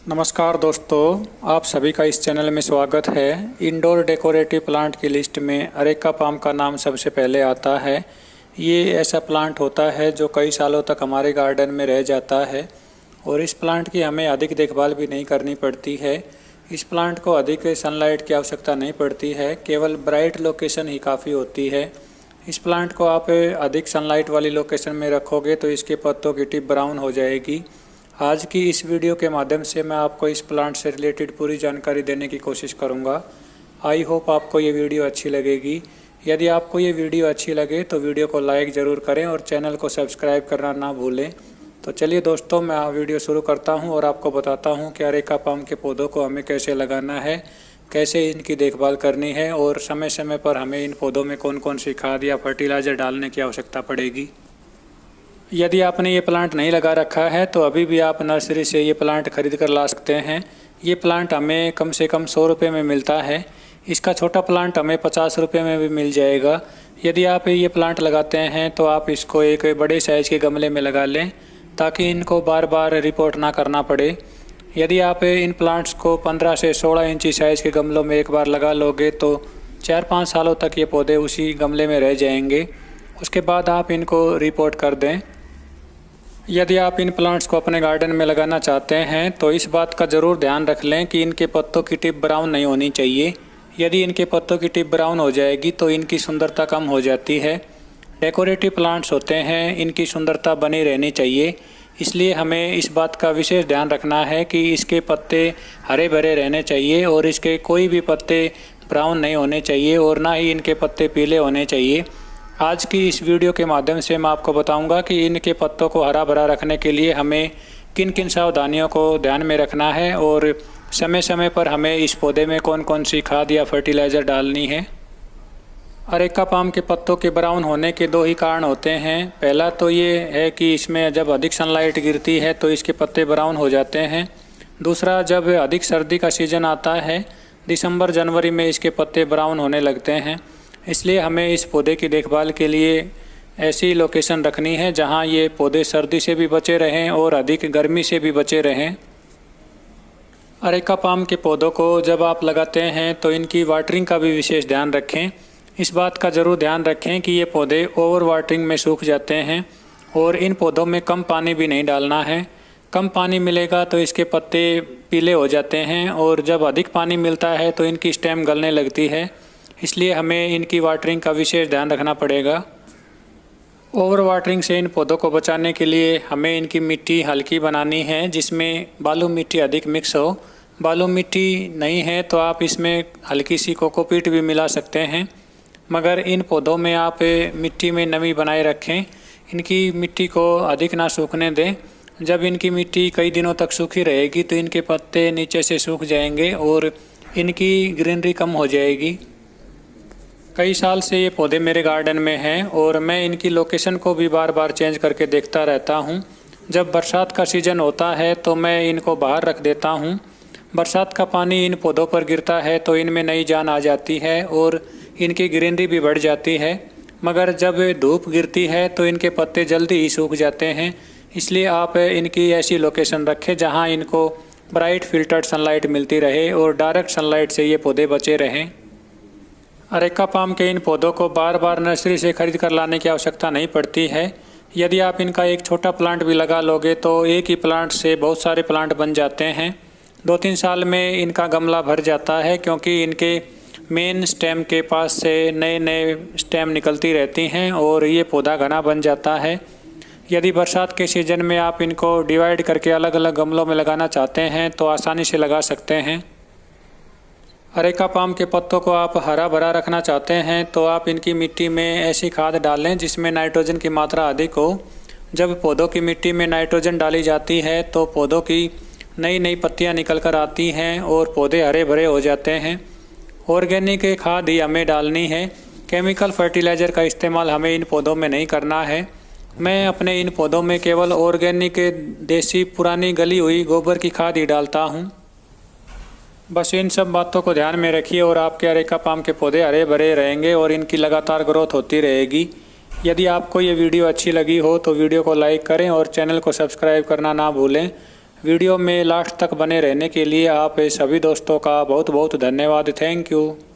नमस्कार दोस्तों, आप सभी का इस चैनल में स्वागत है। इंडोर डेकोरेटिव प्लांट की लिस्ट में अरेका पाम का नाम सबसे पहले आता है। ये ऐसा प्लांट होता है जो कई सालों तक हमारे गार्डन में रह जाता है और इस प्लांट की हमें अधिक देखभाल भी नहीं करनी पड़ती है। इस प्लांट को अधिक सनलाइट की आवश्यकता नहीं पड़ती है, केवल ब्राइट लोकेशन ही काफ़ी होती है। इस प्लांट को आप अधिक सनलाइट वाली लोकेशन में रखोगे तो इसके पत्तों की टिप ब्राउन हो जाएगी। आज की इस वीडियो के माध्यम से मैं आपको इस प्लांट से रिलेटेड पूरी जानकारी देने की कोशिश करूंगा। आई होप आपको ये वीडियो अच्छी लगेगी। यदि आपको ये वीडियो अच्छी लगे तो वीडियो को लाइक ज़रूर करें और चैनल को सब्सक्राइब करना ना भूलें। तो चलिए दोस्तों, मैं वीडियो शुरू करता हूं और आपको बताता हूं कि अरेका पाम के पौधों को हमें कैसे लगाना है, कैसे इनकी देखभाल करनी है और समय समय पर हमें इन पौधों में कौन कौन सी खाद या फर्टिलाइज़र डालने की आवश्यकता पड़ेगी। यदि आपने ये प्लांट नहीं लगा रखा है तो अभी भी आप नर्सरी से ये प्लांट खरीद कर ला सकते हैं। ये प्लांट हमें कम से कम 100 रुपये में मिलता है। इसका छोटा प्लांट हमें 50 रुपये में भी मिल जाएगा। यदि आप ये प्लांट लगाते हैं तो आप इसको एक बड़े साइज़ के गमले में लगा लें ताकि इनको बार बार रिपोर्ट ना करना पड़े। यदि आप इन प्लांट्स को 15 से 16 इंची साइज़ के गमलों में एक बार लगा लोगे तो 4-5 सालों तक ये पौधे उसी गमले में रह जाएंगे। उसके बाद आप इनको रिपोर्ट कर दें। यदि आप इन प्लांट्स को अपने गार्डन में लगाना चाहते हैं तो इस बात का ज़रूर ध्यान रख लें कि इनके पत्तों की टिप ब्राउन नहीं होनी चाहिए। यदि इनके पत्तों की टिप ब्राउन हो जाएगी तो इनकी सुंदरता कम हो जाती है। डेकोरेटिव प्लांट्स होते हैं, इनकी सुंदरता बनी रहनी चाहिए, इसलिए हमें इस बात का विशेष ध्यान रखना है कि इसके पत्ते हरे भरे रहने चाहिए और इसके कोई भी पत्ते ब्राउन नहीं होने चाहिए और ना ही इनके पत्ते पीले होने चाहिए। आज की इस वीडियो के माध्यम से मैं आपको बताऊंगा कि इनके पत्तों को हरा भरा रखने के लिए हमें किन किन सावधानियों को ध्यान में रखना है और समय समय पर हमें इस पौधे में कौन कौन सी खाद या फर्टिलाइज़र डालनी है। अरेका पाम के पत्तों के ब्राउन होने के 2 ही कारण होते हैं। पहला तो ये है कि इसमें जब अधिक सनलाइट गिरती है तो इसके पत्ते ब्राउन हो जाते हैं। दूसरा, जब अधिक सर्दी का सीज़न आता है, दिसंबर जनवरी में इसके पत्ते ब्राउन होने लगते हैं। इसलिए हमें इस पौधे की देखभाल के लिए ऐसी लोकेशन रखनी है जहां ये पौधे सर्दी से भी बचे रहें और अधिक गर्मी से भी बचे रहें। अरेका पाम के पौधों को जब आप लगाते हैं तो इनकी वाटरिंग का भी विशेष ध्यान रखें। इस बात का ज़रूर ध्यान रखें कि ये पौधे ओवर वाटरिंग में सूख जाते हैं और इन पौधों में कम पानी भी नहीं डालना है। कम पानी मिलेगा तो इसके पत्ते पीले हो जाते हैं और जब अधिक पानी मिलता है तो इनकी स्टेम गलने लगती है। इसलिए हमें इनकी वाटरिंग का विशेष ध्यान रखना पड़ेगा। ओवर वाटरिंग से इन पौधों को बचाने के लिए हमें इनकी मिट्टी हल्की बनानी है जिसमें बालू मिट्टी अधिक मिक्स हो। बालू मिट्टी नहीं है तो आप इसमें हल्की सी कोकोपीट भी मिला सकते हैं, मगर इन पौधों में आप मिट्टी में नमी बनाए रखें। इनकी मिट्टी को अधिक ना सूखने दें। जब इनकी मिट्टी कई दिनों तक सूखी रहेगी तो इनके पत्ते नीचे से सूख जाएंगे और इनकी ग्रीनरी कम हो जाएगी। कई साल से ये पौधे मेरे गार्डन में हैं और मैं इनकी लोकेशन को भी बार बार चेंज करके देखता रहता हूँ। जब बरसात का सीज़न होता है तो मैं इनको बाहर रख देता हूँ। बरसात का पानी इन पौधों पर गिरता है तो इनमें नई जान आ जाती है और इनकी ग्रीनरी भी बढ़ जाती है, मगर जब धूप गिरती है तो इनके पत्ते जल्दी ही सूख जाते हैं। इसलिए आप इनकी ऐसी लोकेशन रखें जहाँ इनको ब्राइट फिल्टर्ड सनलाइट मिलती रहे और डायरेक्ट सनलाइट से ये पौधे बचे रहें। अरेका पाम के इन पौधों को बार बार नर्सरी से खरीद कर लाने की आवश्यकता नहीं पड़ती है। यदि आप इनका एक छोटा प्लांट भी लगा लोगे तो एक ही प्लांट से बहुत सारे प्लांट बन जाते हैं। 2-3 साल में इनका गमला भर जाता है क्योंकि इनके मेन स्टेम के पास से नए नए स्टेम निकलती रहती हैं और ये पौधा घना बन जाता है। यदि बरसात के सीज़न में आप इनको डिवाइड करके अलग अलग गमलों में लगाना चाहते हैं तो आसानी से लगा सकते हैं। अरेका पाम के पत्तों को आप हरा भरा रखना चाहते हैं तो आप इनकी मिट्टी में ऐसी खाद डालें जिसमें नाइट्रोजन की मात्रा अधिक हो। जब पौधों की मिट्टी में नाइट्रोजन डाली जाती है तो पौधों की नई नई पत्तियां निकल कर आती हैं और पौधे हरे भरे हो जाते हैं। ऑर्गेनिक खाद ही हमें डालनी है। केमिकल फर्टिलाइज़र का इस्तेमाल हमें इन पौधों में नहीं करना है। मैं अपने इन पौधों में केवल ऑर्गेनिक देसी पुरानी गली हुई गोबर की खाद ही डालता हूँ। बस इन सब बातों को ध्यान में रखिए और आपके अरेका पाम के पौधे हरे भरे रहेंगे और इनकी लगातार ग्रोथ होती रहेगी। यदि आपको ये वीडियो अच्छी लगी हो तो वीडियो को लाइक करें और चैनल को सब्सक्राइब करना ना भूलें। वीडियो में लास्ट तक बने रहने के लिए आप सभी दोस्तों का बहुत बहुत धन्यवाद। Thank you.